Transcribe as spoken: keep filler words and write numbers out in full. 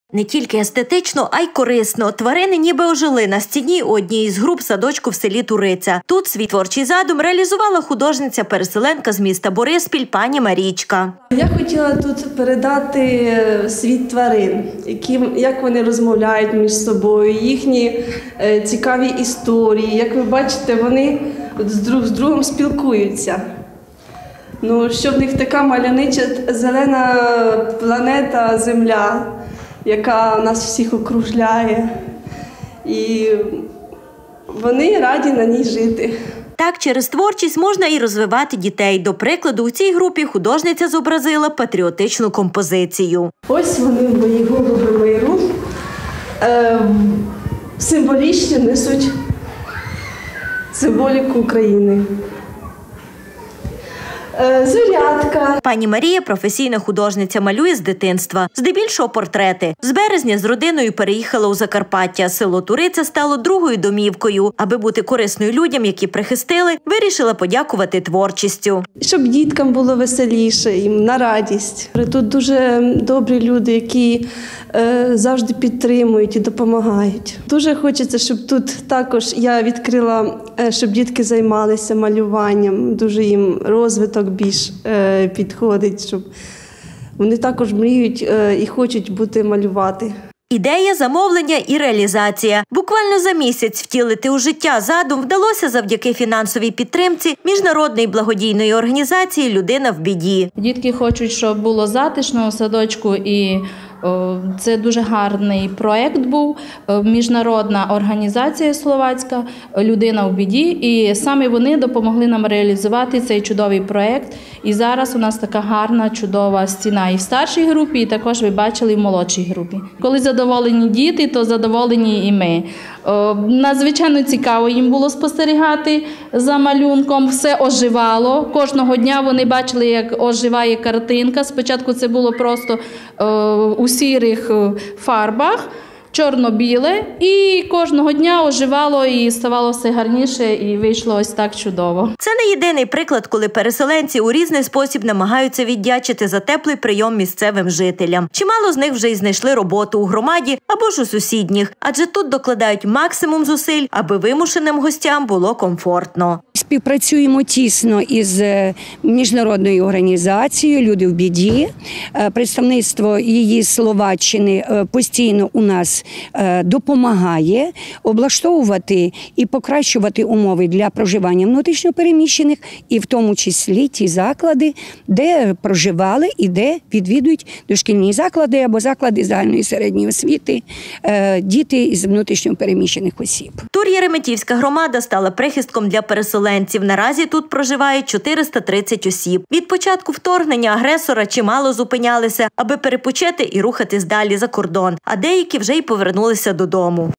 Не тільки естетично, а й корисно. Тварини ніби ожили на стіні однієї з груп садочку в селі Туриця. Тут свій творчий задум реалізувала художниця-переселенка з міста Бориспіль пані Марічка. Я хотіла тут передати світ тварин, які, як вони розмовляють між собою, їхні е, цікаві історії. Як ви бачите, вони з, друг, з другом спілкуються. Ну, що в них така мальовнича зелена планета Земля, яка нас всіх окружляє, і вони раді на ній жити. Так, через творчість можна і розвивати дітей. До прикладу, у цій групі художниця зобразила патріотичну композицію. Ось вони в мої голуби миру е, символічно несуть символіку України. Звірятка. Пані Марія – професійна художниця, малює з дитинства. Здебільшого портрети. З березня з родиною переїхала у Закарпаття. Село Туриця стало другою домівкою. Аби бути корисною людям, які прихистили, вирішила подякувати творчістю. Щоб діткам було веселіше, їм на радість. Тут дуже добрі люди, які е, завжди підтримують і допомагають. Дуже хочеться, щоб тут також я відкрила, е, щоб дітки займалися малюванням. Дуже їм розвиток більш е, підходить, щоб вони також мріють е, і хочуть бути малювати. Ідея, замовлення і реалізація. Буквально за місяць втілити у життя задум вдалося завдяки фінансовій підтримці міжнародної благодійної організації «Людина в біді». Дітки хочуть, щоб було затишно у садочку, і о, це дуже гарний проєкт був. Міжнародна організація словацька «Людина в біді», і саме вони допомогли нам реалізувати цей чудовий проєкт. І зараз у нас така гарна, чудова стіна і в старшій групі, і також ви бачили в молодшій групі. Коли задоволені діти, то задоволені і ми. О, надзвичайно цікаво їм було спостерігати за малюнком, все оживало. Кожного дня вони бачили, як оживає картинка. Спочатку це було просто о, у сірих фарбах, чорно-біле, і кожного дня оживало і ставало все гарніше, і вийшло ось так чудово. Це не єдиний приклад, коли переселенці у різний спосіб намагаються віддячити за теплий прийом місцевим жителям. Чимало з них вже й знайшли роботу у громаді або ж у сусідніх, адже тут докладають максимум зусиль, аби вимушеним гостям було комфортно. Співпрацюємо тісно із міжнародною організацією «Люди в біді». Представництво її Словаччини постійно у нас допомагає облаштовувати і покращувати умови для проживання внутрішньо переміщених, і в тому числі ті заклади, де проживали і де відвідують дошкільні заклади або заклади загальної середньої освіти діти із внутрішньо переміщених осіб. Тур-Єреметівська громада стала прихистком для переселенців. Наразі тут проживають чотириста тридцять осіб. Від початку вторгнення агресора чимало зупинялися, аби перепочити і рухатись далі за кордон, а деякі вже й повернулися додому.